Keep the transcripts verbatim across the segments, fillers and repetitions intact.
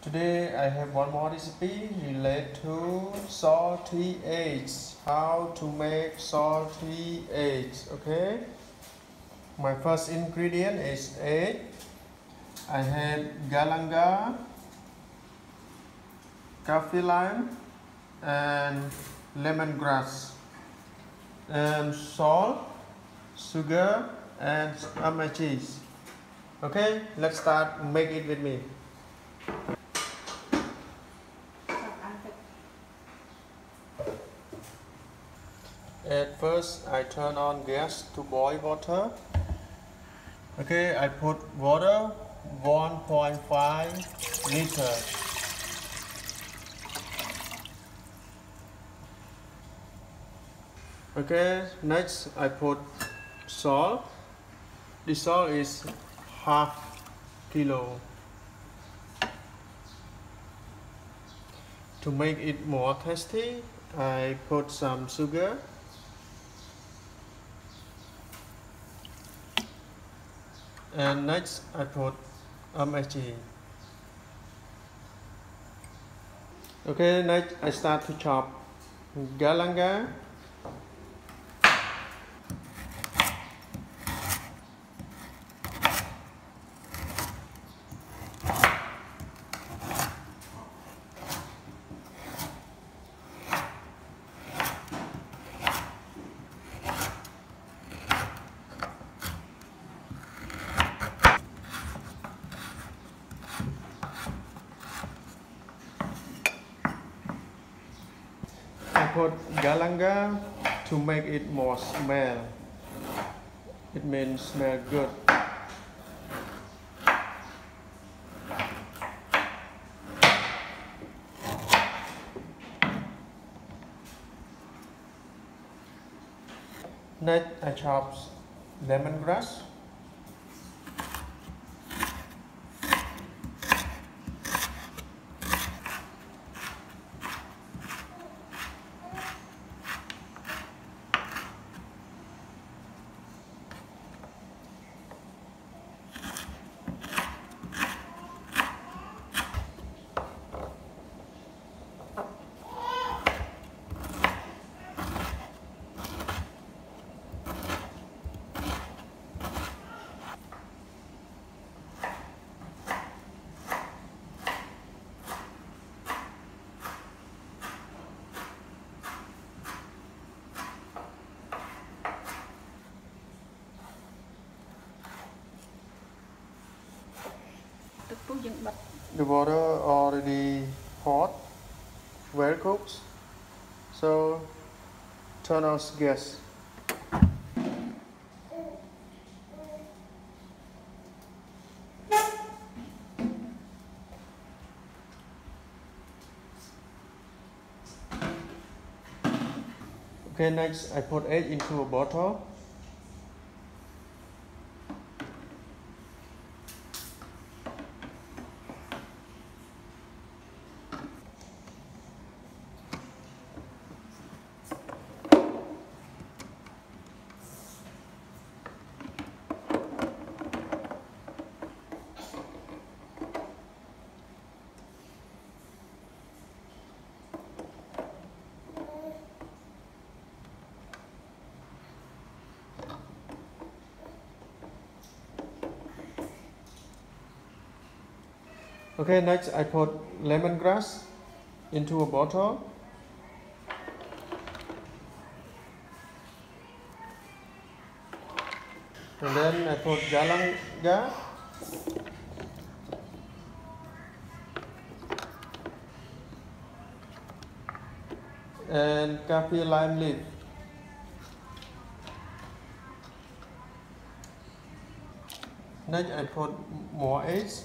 Today I have one more recipe related to salty eggs. How to make salty eggs, okay? My first ingredient is egg. I have galangal, Kaffir lime and lemongrass, and salt, sugar and um, cheese. Okay, let's start make it with me. At first I turn on gas to boil water. Okay, I put water one point five liter. Okay, next I put salt. This salt is half kilo. To make it more tasty, I put some sugar. And next I put um, cheese. Okay, next I start to chop galangal. I put galangal to make it more smell. It means smell good. Next I chop lemongrass. The water already hot, well cooked, so turn off gas. Okay, next I put egg into a bottle. Okay, next I put lemongrass into a bottle. And then I put galangal. And Kaffir lime leaf. Next I put more eggs.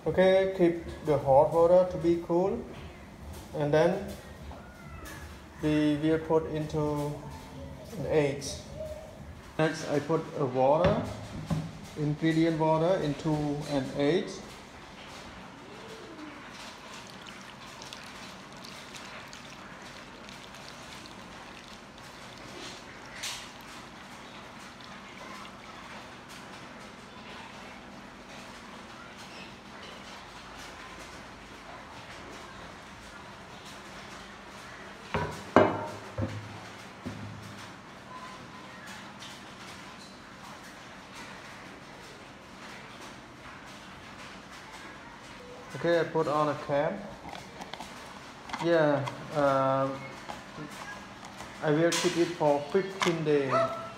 Okay, keep the hot water to be cool, and then we will put into an egg. Next, I put a water, ingredient water into an egg. Okay, I put on a cap. Yeah, uh, I will keep it for fifteen days.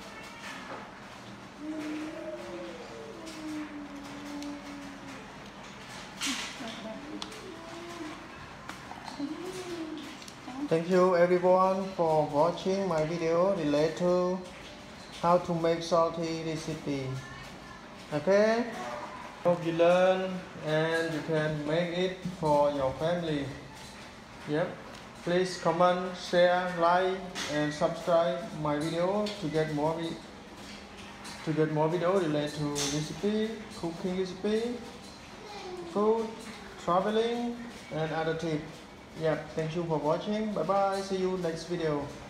Thank you everyone for watching my video related to how to make salty recipe. Okay? Hope you learn and you can make it for your family. Yep. Please comment, share, like and subscribe my video to get more to get more video related to recipe, cooking recipe, food, traveling and other tips. Yep. Thank you for watching. Bye bye. See you next video.